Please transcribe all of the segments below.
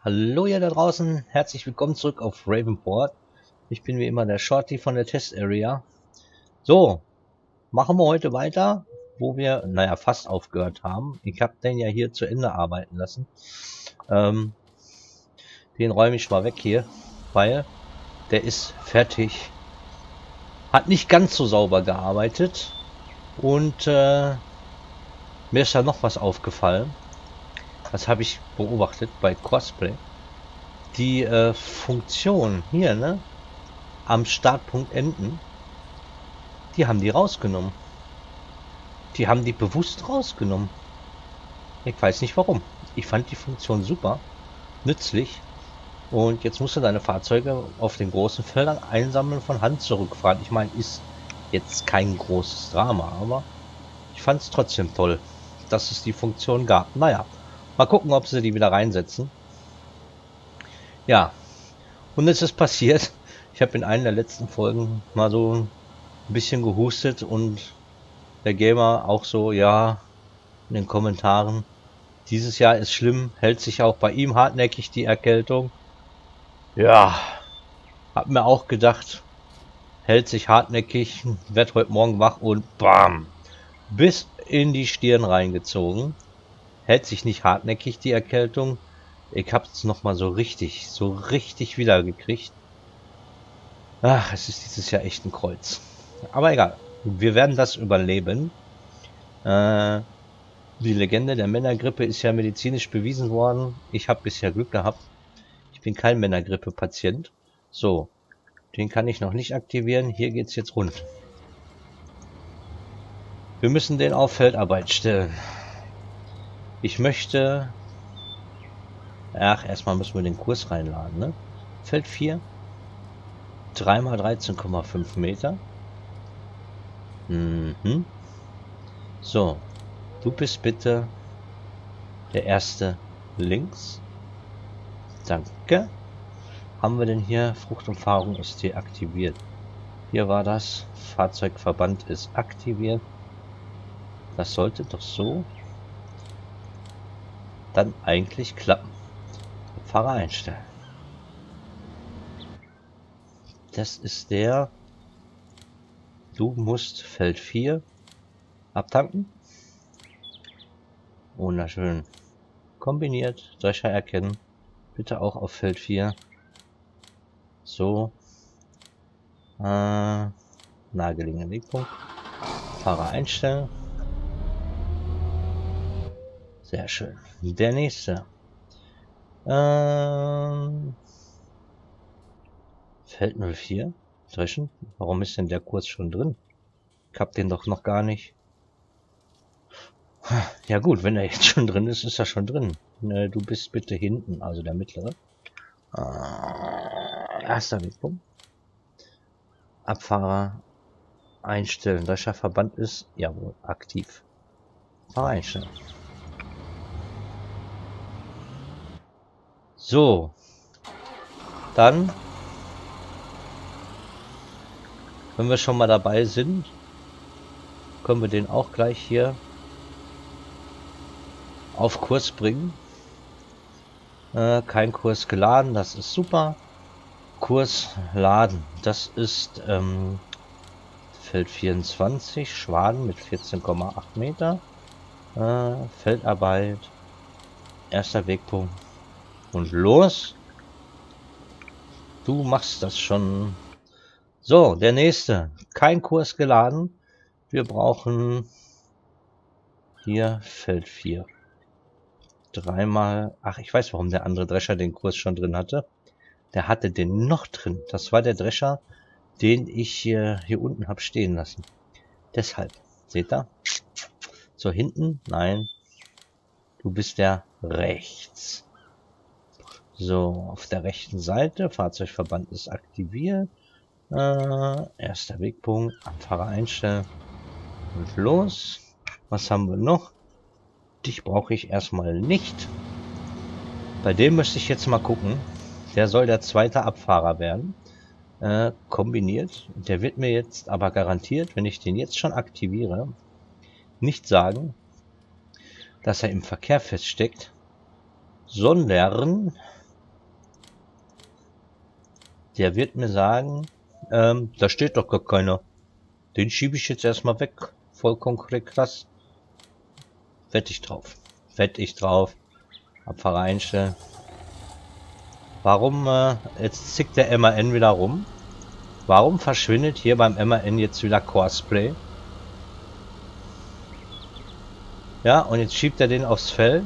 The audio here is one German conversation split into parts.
Hallo ihr da draußen, herzlich willkommen zurück auf Ravenport. Ich bin wie immer der Shorty von der Test Area. So, machen wir heute weiter, wo wir, naja, fast aufgehört haben. Ich habe den ja hier zu Ende arbeiten lassen. Den räume ich mal weg hier, weil der ist fertig. Hat nicht ganz so sauber gearbeitet und mir ist da noch was aufgefallen. Das habe ich beobachtet bei Cosplay. Die Funktion hier, ne? Am Startpunkt enden, die haben die rausgenommen. Die haben die bewusst rausgenommen. Ich weiß nicht warum. Ich fand die Funktion super, nützlich. Und jetzt musst du deine Fahrzeuge auf den großen Feldern einsammeln, von Hand zurückfahren. Ich meine, ist jetzt kein großes Drama, aber ich fand es trotzdem toll, dass es die Funktion gab. Naja, mal gucken, ob sie die wieder reinsetzen. Ja, und es ist passiert. Ich habe in einer der letzten Folgen mal so ein bisschen gehustet und der Gamer auch so, ja, in den Kommentaren. Dieses Jahr ist schlimm, hält sich auch bei ihm hartnäckig die Erkältung. Ja, hab mir auch gedacht, hält sich hartnäckig, werd heute Morgen wach und bam, bis in die Stirn reingezogen. Hält sich nicht hartnäckig die Erkältung. Ich hab's noch mal so richtig wieder gekriegt. Ach, es ist dieses Jahr echt ein Kreuz. Aber egal, wir werden das überleben. Die Legende der Männergrippe ist ja medizinisch bewiesen worden. Ich habe bisher Glück gehabt. Ich bin kein Männergrippe-Patient. So, den kann ich noch nicht aktivieren. Hier geht's jetzt rund. Wir müssen den auf Feldarbeit stellen. Ich möchte... Ach, erstmal müssen wir den Kurs reinladen, ne? Feld 4. 3 mal 13,5 Meter. So, du bist bitte der erste links. Danke. Haben wir denn hier? Fruchtumfahrung ist deaktiviert. Hier war das. Fahrzeugverband ist aktiviert. Das sollte doch so dann eigentlich klappen. Fahrer einstellen. Das ist der. Du musst Feld 4 abtanken. Wunderschön. Kombiniert. Drescher erkennen. Bitte auch auf Feld 4. So. Nahegelegenen Wegpunkt. Fahrer einstellen. Sehr schön. Der nächste. Feld 04. Dreschen. Warum ist denn der Kurs schon drin? Ich hab den doch noch gar nicht. Ja gut, wenn er jetzt schon drin ist, ist er schon drin. Du bist bitte hinten, also der mittlere. Erster Wegpunkt. Abfahrer einstellen. Drescherverband ist, jawohl, aktiv. Fahrer einstellen. So. Dann, wenn wir schon mal dabei sind, können wir den auch gleich hier auf Kurs bringen. Kein Kurs geladen, das ist super. Kurs laden, das ist Feld 24, Schwaden mit 14,8 Meter. Feldarbeit, erster Wegpunkt und los. Du machst das schon. So, der nächste. Kein Kurs geladen. Wir brauchen hier Feld 4. Dreimal. Ach, ich weiß, warum der andere Drescher den Kurs schon drin hatte. Der hatte den noch drin. Das war der Drescher, den ich hier unten habe stehen lassen. Deshalb. Seht ihr? So, hinten? Nein. Du bist der rechts. So, auf der rechten Seite. Fahrzeugverband ist aktiviert. Erster Wegpunkt. Fahrer einstellen. Und los. Was haben wir noch? Dich brauche ich erstmal nicht. Bei dem müsste ich jetzt mal gucken. Der soll der zweite Abfahrer werden. Kombiniert. Der wird mir jetzt aber garantiert, wenn ich den jetzt schon aktiviere, nicht sagen, dass er im Verkehr feststeckt, sondern Der wird mir sagen, da steht doch gar keiner. Den schiebe ich jetzt erstmal weg. Vollkommen korrekt, krass. Wette ich drauf. Wette ich drauf. Abfahrer einstellen. Warum, jetzt zickt der MAN wieder rum? Warum verschwindet hier beim MAN jetzt wieder Cosplay? Ja, und jetzt schiebt er den aufs Feld.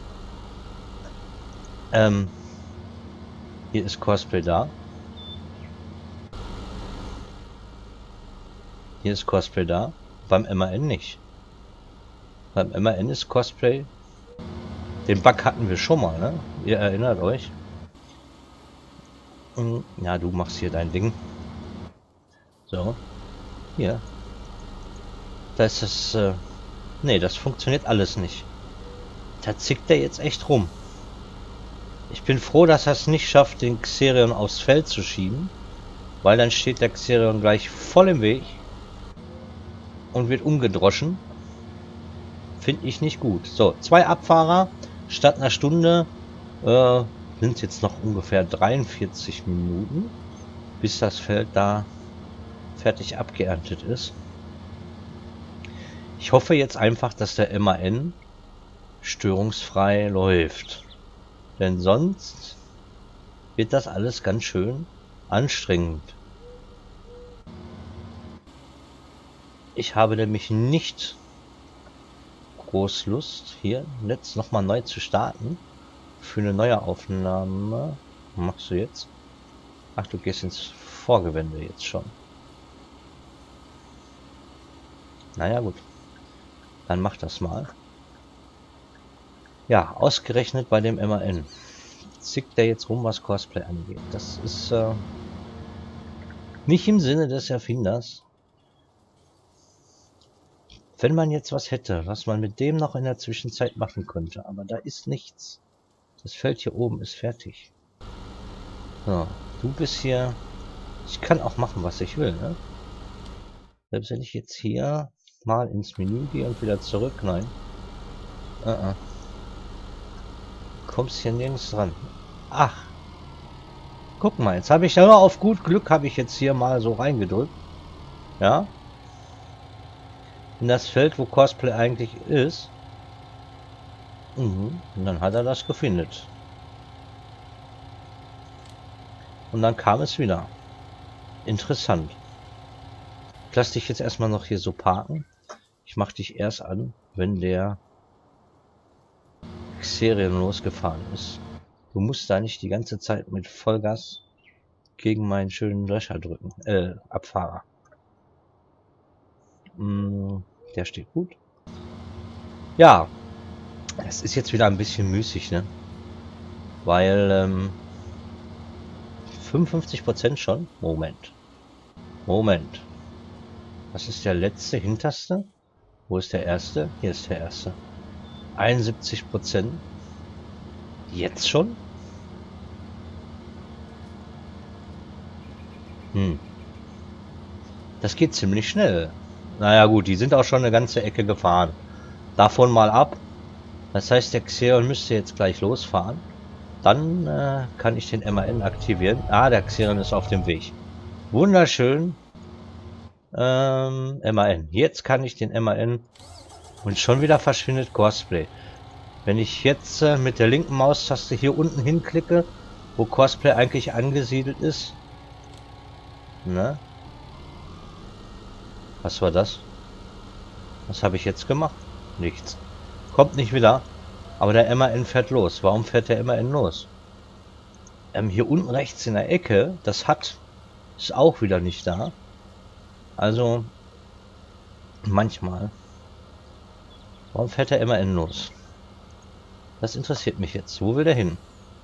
Hier ist Cosplay da. Hier ist Cosplay da. Beim MAN nicht. Beim MAN ist Cosplay. Den Bug hatten wir schon mal, ne? Ihr erinnert euch. Ja, du machst hier dein Ding. So. Hier. Das ist, nee, das funktioniert alles nicht. Da zickt er jetzt echt rum. Ich bin froh, dass er es nicht schafft, den Xerion aufs Feld zu schieben. Weil dann steht der Xerion gleich voll im Weg. Und wird umgedroschen. Finde ich nicht gut. So, 2 Abfahrer. Statt einer Stunde sind jetzt noch ungefähr 43 Minuten. Bis das Feld da fertig abgeerntet ist. Ich hoffe jetzt einfach, dass der MAN störungsfrei läuft. Denn sonst wird das alles ganz schön anstrengend. Ich habe nämlich nicht groß Lust, hier jetzt nochmal neu zu starten. Für eine neue Aufnahme. Was machst du jetzt? Ach, du gehst ins Vorgewende jetzt schon. Naja, gut. Dann mach das mal. Ja, ausgerechnet bei dem MAN. Zickt der jetzt rum, was Cosplay angeht. Das ist nicht im Sinne des Erfinders. Wenn man jetzt was hätte, was man mit dem noch in der Zwischenzeit machen könnte. Aber da ist nichts. Das Feld hier oben ist fertig. So, du bist hier... Ich kann auch machen, was ich will, ne? Selbst wenn ich jetzt hier mal ins Menü gehe und wieder zurück. Nein. Kommst hier nirgends dran. Ach. Guck mal, jetzt habe ich ja nur auf gut Glück habe ich jetzt hier mal so reingedrückt. Ja. In das Feld, wo Cosplay eigentlich ist. Und dann hat er das gefunden. Und dann kam es wieder. Interessant. Ich lasse dich jetzt erstmal noch hier so parken. Ich mache dich erst an, wenn der Xerion losgefahren ist. Du musst da nicht die ganze Zeit mit Vollgas gegen meinen schönen Drescher drücken. Abfahrer. Der steht gut. Ja. Es ist jetzt wieder ein bisschen müßig, ne? Weil, 55% schon? Moment. Moment. Was ist der letzte, hinterste? Wo ist der erste? Hier ist der erste. 71%. Jetzt schon? Das geht ziemlich schnell. Naja gut, die sind auch schon eine ganze Ecke gefahren. Davon mal ab. Das heißt, der Xerion müsste jetzt gleich losfahren. Dann kann ich den MAN aktivieren. Ah, der Xerion ist auf dem Weg. Wunderschön. MAN. Jetzt kann ich den MAN... Und schon wieder verschwindet Cosplay. Wenn ich jetzt mit der linken Maustaste hier unten hinklicke, wo Cosplay eigentlich angesiedelt ist. Ne? Was war das? Was habe ich jetzt gemacht? Nichts. Kommt nicht wieder. Aber der MAN fährt los. Warum fährt der MAN los? Hier unten rechts in der Ecke, das hat, ist auch wieder nicht da. Also, manchmal. Warum fährt der MAN los? Das interessiert mich jetzt. Wo will der hin?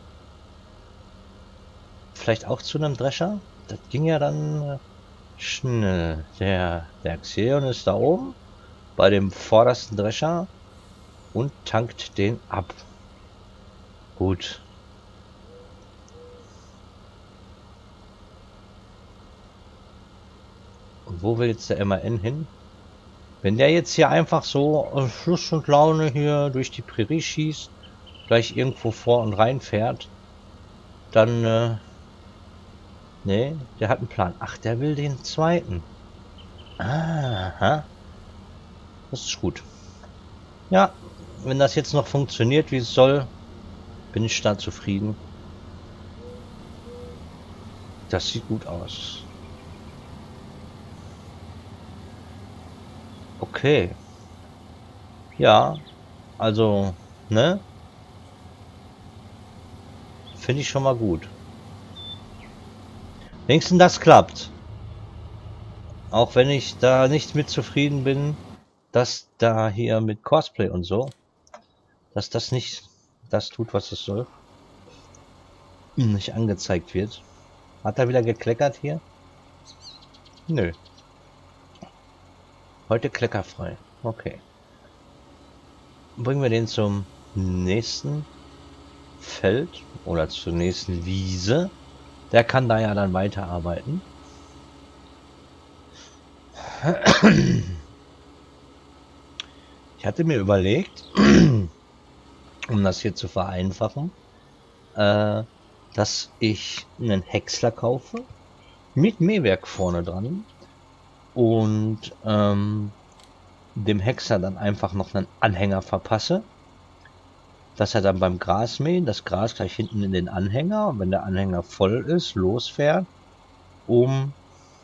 Vielleicht auch zu einem Drescher? Das ging ja dann schnell. Der Xerion ist da oben bei dem vordersten Drescher und tankt den ab. Gut. Und wo will jetzt der MAN hin? Wenn der jetzt hier einfach so aus Lust und Laune hier durch die Prärie schießt, gleich irgendwo vor und rein fährt, dann Nee, der hat einen Plan. Ach, der will den zweiten. Aha. Das ist gut. Ja, wenn das jetzt noch funktioniert, wie es soll, bin ich da zufrieden. Das sieht gut aus. Okay. Ja, also, ne? Finde ich schon mal gut. Wenigstens das klappt. Auch wenn ich da nicht mit zufrieden bin, dass da hier mit Cosplay und so, dass das nicht das tut, was es soll, nicht angezeigt wird. Hat er wieder gekleckert hier? Nö. Heute kleckerfrei. Okay. Bringen wir den zum nächsten Feld oder zur nächsten Wiese. Der kann da ja dann weiterarbeiten. Ich hatte mir überlegt, um das hier zu vereinfachen, dass ich einen Häcksler kaufe mit Mähwerk vorne dran und dem Häcksler dann einfach noch einen Anhänger verpasse, dass er dann beim Grasmähen das Gras gleich hinten in den Anhänger, und wenn der Anhänger voll ist, losfährt, um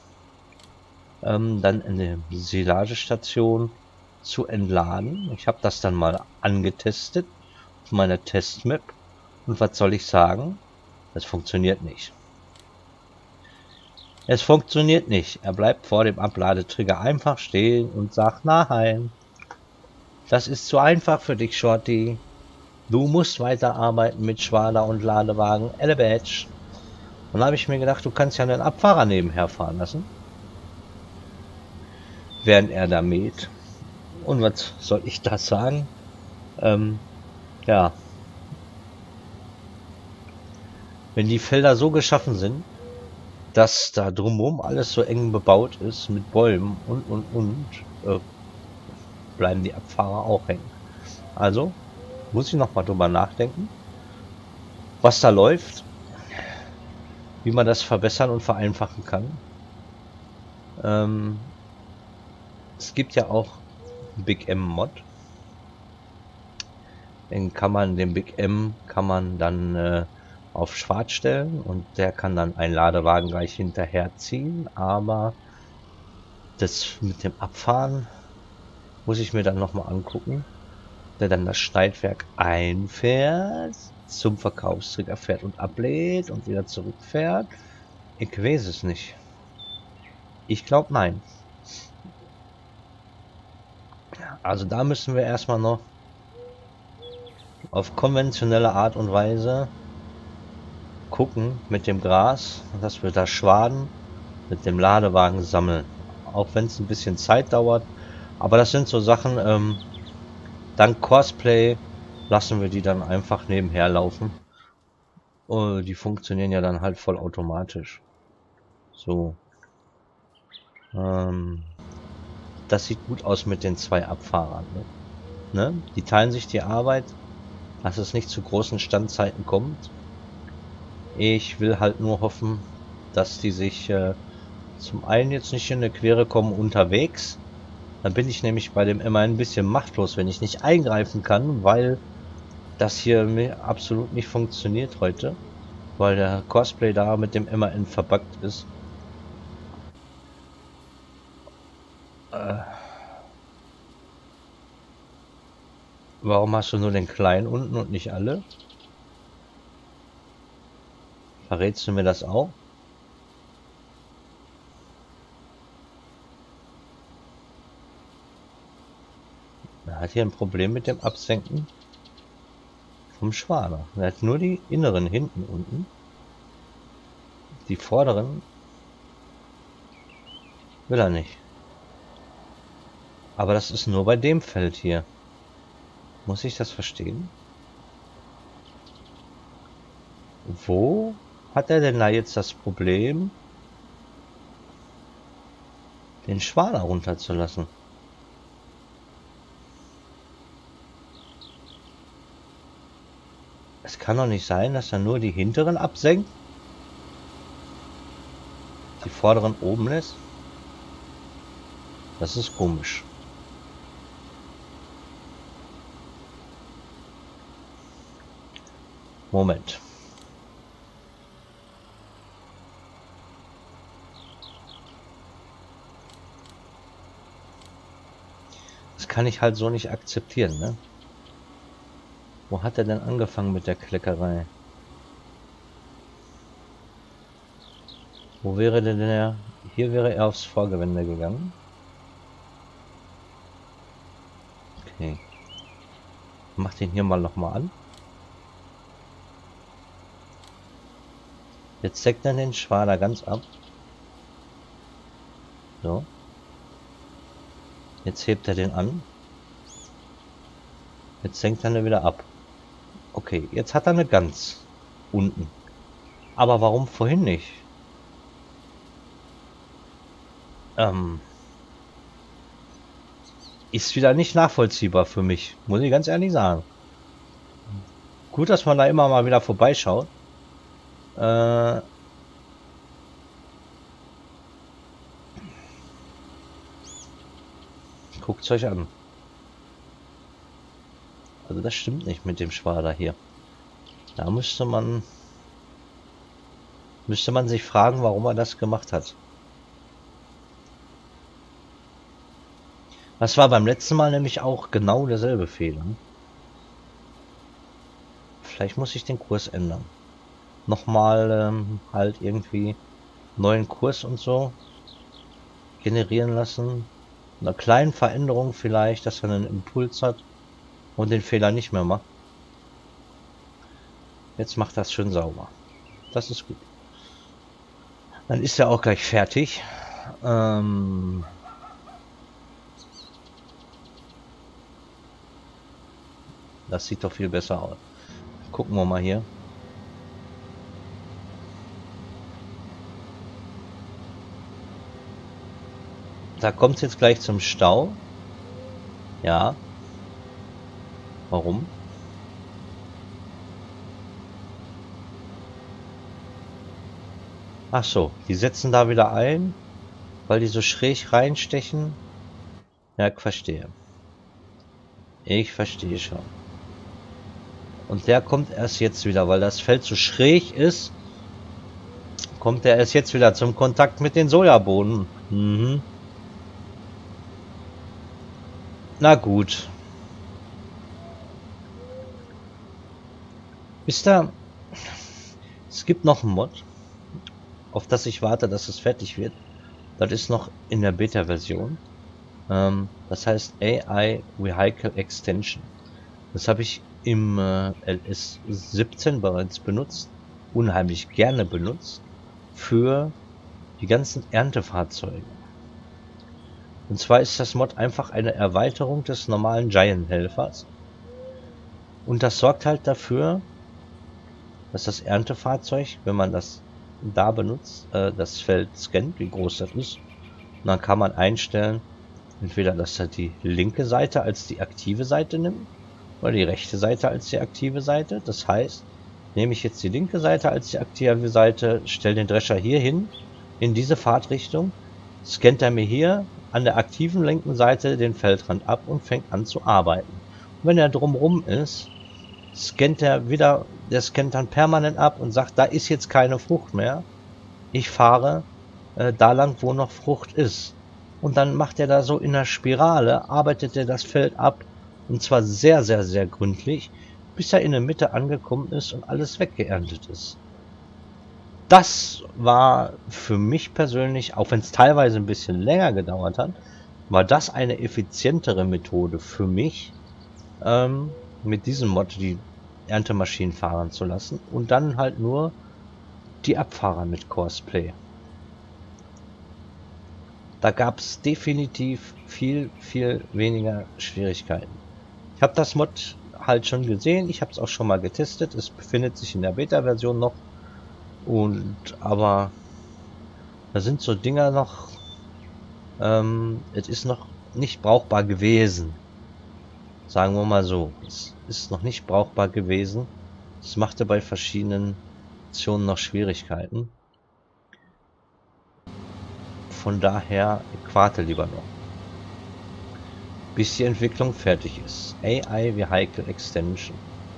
dann in der Silagestation zu entladen. Ich habe das dann mal angetestet auf meiner Testmap und was soll ich sagen? Das funktioniert nicht. Es funktioniert nicht. Er bleibt vor dem Abladetrigger einfach stehen und sagt, nein, das ist zu einfach für dich, Shorty. Du musst weiterarbeiten mit Schwader und Ladewagen. Ellebatsch. Dann habe ich mir gedacht, du kannst ja einen Abfahrer nebenher fahren lassen, während er da mäht. Und was soll ich da sagen? Ja. Wenn die Felder so geschaffen sind, dass da drumherum alles so eng bebaut ist mit Bäumen und, bleiben die Abfahrer auch hängen. Also muss ich noch mal drüber nachdenken, was da läuft, wie man das verbessern und vereinfachen kann. Es gibt ja auch Big M Mod. Den Big M kann man dann auf schwarz stellen und der kann dann einen Ladewagen gleich hinterherziehen, aber das mit dem Abfahren muss ich mir dann noch mal angucken, der dann das Schneidwerk einfährt, zum Verkaufstrigger fährt und ablädt und wieder zurückfährt. Ich weiß es nicht. Ich glaube nein. Also da müssen wir erstmal noch auf konventionelle Art und Weise gucken mit dem Gras, dass wir da Schwaden mit dem Ladewagen sammeln. Auch wenn es ein bisschen Zeit dauert. Aber das sind so Sachen, dank Cosplay lassen wir die dann einfach nebenher laufen. Die funktionieren ja dann halt vollautomatisch. So. Das sieht gut aus mit den zwei Abfahrern. Ne? Die teilen sich die Arbeit, dass es nicht zu großen Standzeiten kommt. Ich will halt nur hoffen, dass die sich zum einen jetzt nicht in eine Quere kommen unterwegs. Dann bin ich nämlich bei dem immer ein bisschen machtlos, wenn ich nicht eingreifen kann, weil das hier absolut nicht funktioniert heute. Weil der Cosplay da mit dem MAN verbuggt ist. Warum hast du nur den kleinen unten und nicht alle? Verrätst du mir das auch? Er hat hier ein Problem mit dem Absenken vom Schwader. Er hat nur die inneren hinten unten. Die vorderen will er nicht. Aber das ist nur bei dem Feld hier. Muss ich das verstehen? Wo hat er denn da jetzt das Problem, den Schwader runterzulassen? Es kann doch nicht sein, dass er nur die hinteren absenkt. vorderen oben lässt. Das ist komisch. Moment. Das kann ich halt so nicht akzeptieren, ne? Wo hat er denn angefangen mit der Kleckerei? Wo wäre denn der? Hier wäre er aufs Vorgewende gegangen. Okay. Mach den hier mal nochmal an. Jetzt deckt er den Schwader ganz ab. So. Jetzt hebt er den an. Jetzt senkt er ihn wieder ab. Okay, jetzt hat er eine Gans unten. Aber warum vorhin nicht? Ist wieder nicht nachvollziehbar für mich, muss ich ganz ehrlich sagen. Gut, dass man da immer mal wieder vorbeischaut. Guckt es euch an. Also das stimmt nicht mit dem Schwader hier. Da müsste man sich fragen, warum er das gemacht hat. Das war beim letzten Mal nämlich auch genau derselbe Fehler. Vielleicht muss ich den Kurs ändern. Nochmal halt irgendwie neuen Kurs und so generieren lassen. Eine kleine Veränderung vielleicht, dass er einen Impuls hat und den Fehler nicht mehr macht. Jetzt macht das schön sauber. Das ist gut. Dann ist er auch gleich fertig. Das sieht doch viel besser aus. Gucken wir mal hier. Da kommt es jetzt gleich zum Stau. Ja. Warum? Ach so, die setzen da wieder ein, weil die so schräg reinstechen. Ja, ich verstehe. Ich verstehe schon. Und der kommt erst jetzt wieder, weil das Feld so schräg ist, kommt er erst jetzt wieder zum Kontakt mit den Sojabohnen. Mhm. Na gut. Wisst ihr, es gibt noch einen Mod, auf das ich warte, dass es fertig wird. Das ist noch in der Beta-Version. Das heißt AI Vehicle Extension. Das habe ich im LS 17 bereits benutzt. Unheimlich gerne benutzt. Für die ganzen Erntefahrzeuge. Und zwar ist das Mod einfach eine Erweiterung des normalen Giant-Helfers. Und das sorgt halt dafür, dass das Erntefahrzeug, wenn man das da benutzt, das Feld scannt, wie groß das ist. Und dann kann man einstellen, entweder dass er die linke Seite als die aktive Seite nimmt, oder die rechte Seite als die aktive Seite. Das heißt, nehme ich jetzt die linke Seite als die aktive Seite, stelle den Drescher hier hin, in diese Fahrtrichtung, scannt er mir hier an der aktiven linken Seite den Feldrand ab und fängt an zu arbeiten. Und wenn er drumrum ist, scannt er wieder, der scannt dann permanent ab und sagt, da ist jetzt keine Frucht mehr. Ich fahre da lang, wo noch Frucht ist. Und dann macht er da so in der Spirale, arbeitet er das Feld ab, und zwar sehr, sehr, sehr gründlich, bis er in der Mitte angekommen ist und alles weggeerntet ist. Das war für mich persönlich, auch wenn es teilweise ein bisschen länger gedauert hat, war das eine effizientere Methode für mich, mit diesem Mod die Erntemaschinen fahren zu lassen und dann halt nur die Abfahrer mit Courseplay. Da gab es definitiv viel, viel weniger Schwierigkeiten. Ich habe das Mod halt schon gesehen, ich habe es auch schon mal getestet, es befindet sich in der Beta-Version noch. Und aber da sind so Dinger noch, es ist noch nicht brauchbar gewesen. Sagen wir mal so, es ist noch nicht brauchbar gewesen. Es machte bei verschiedenen Optionen noch Schwierigkeiten. Von daher, ich warte lieber noch, bis die Entwicklung fertig ist. AI Vehicle Extension.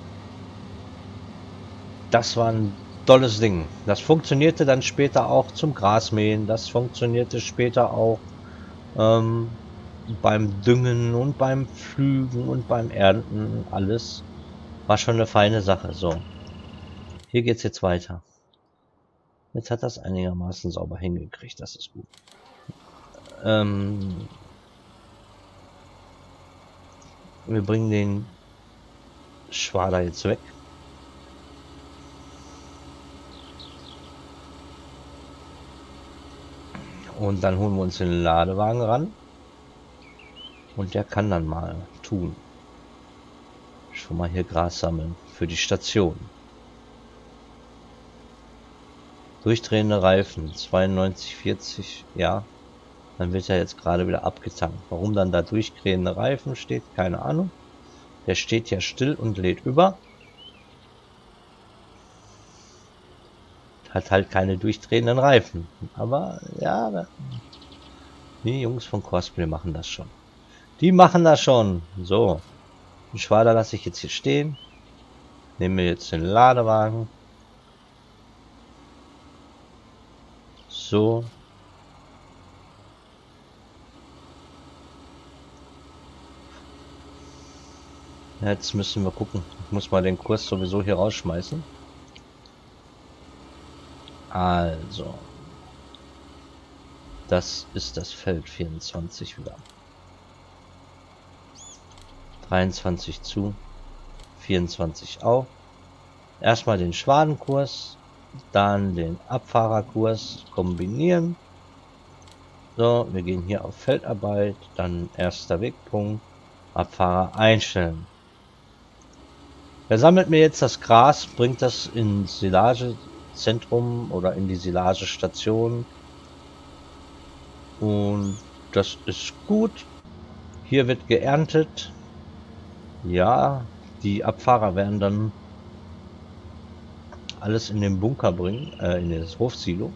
Das war ein tolles Ding. Das funktionierte dann später auch zum Grasmähen. Das funktionierte später auch beim Düngen und beim Pflügen und beim Ernten. Alles war schon eine feine Sache. So, hier geht's jetzt weiter. Jetzt hat das einigermaßen sauber hingekriegt. Das ist gut. Wir bringen den Schwader jetzt weg. Und dann holen wir uns den Ladewagen ran. Und der kann dann mal tun. Schon mal hier Gras sammeln für die Station. Durchdrehende Reifen, 92,40, ja. Dann wird er jetzt gerade wieder abgetankt. Warum dann da durchdrehende Reifen steht, keine Ahnung. Der steht ja still und lädt über. Hat halt keine durchdrehenden Reifen. Aber ja, die Jungs von Cosplay machen das schon. Die machen das schon. So. Den Schwader lasse ich jetzt hier stehen. Nehmen wir jetzt den Ladewagen. So. Jetzt müssen wir gucken. Ich muss mal den Kurs sowieso hier rausschmeißen. Also. Das ist das Feld 24 wieder. 23 zu. 24 auf. Erstmal den Schwadenkurs. Dann den Abfahrerkurs kombinieren. So, wir gehen hier auf Feldarbeit. Dann erster Wegpunkt. Abfahrer einstellen. Er sammelt mir jetzt das Gras, bringt das ins Silagezentrum oder in die Silagestation. Und das ist gut. Hier wird geerntet. Ja, die Abfahrer werden dann alles in den Bunker bringen, in das Hofsilo.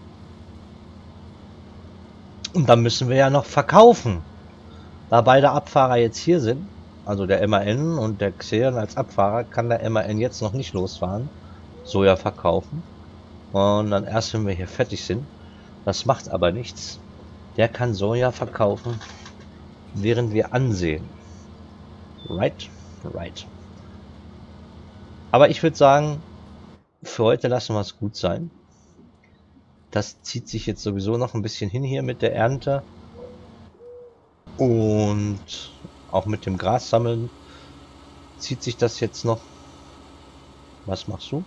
Und dann müssen wir ja noch verkaufen. Da beide Abfahrer jetzt hier sind, also der MAN und der Xeon als Abfahrer, kann der MAN jetzt noch nicht losfahren. Soja verkaufen. Und dann erst, wenn wir hier fertig sind. Das macht aber nichts. Der kann Soja verkaufen, während wir ansehen. Right? Right. Aber ich würde sagen, für heute lassen wir es gut sein. Das zieht sich jetzt sowieso noch ein bisschen hin hier mit der Ernte. Und auch mit dem Gras sammeln zieht sich das jetzt noch. Was machst du?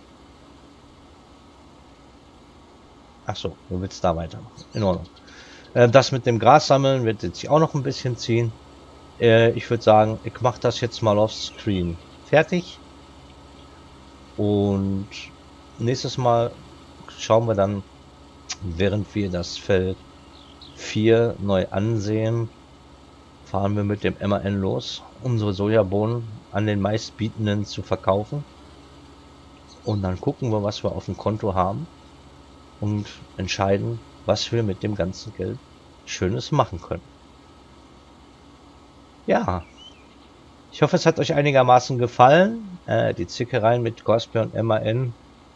Ach so, du willst da weitermachen. In Ordnung. Das mit dem Gras sammeln wird jetzt auch noch ein bisschen ziehen. Ich würde sagen, ich mache das jetzt mal auf Screen fertig. Und nächstes Mal schauen wir dann, während wir das Feld 4 neu ansehen, fahren wir mit dem MAN los, unsere Sojabohnen an den meistbietenden zu verkaufen. Und dann gucken wir, was wir auf dem Konto haben und entscheiden, was wir mit dem ganzen Geld Schönes machen können. Ja, ich hoffe, es hat euch einigermaßen gefallen. Die Zickereien mit Cosplay und MAN.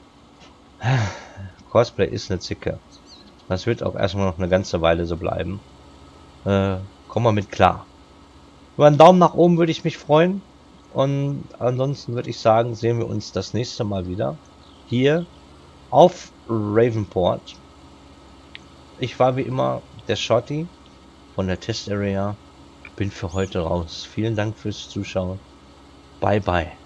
Cosplay ist eine Zicke. Das wird auch erstmal noch eine ganze Weile so bleiben. Kommen wir mit klar. Über einen Daumen nach oben würde ich mich freuen. Und ansonsten würde ich sagen, sehen wir uns das nächste Mal wieder. Hier auf Ravenport. Ich war wie immer der Shorty von der Test Area. Bin für heute raus. Vielen Dank fürs Zuschauen. Bye bye.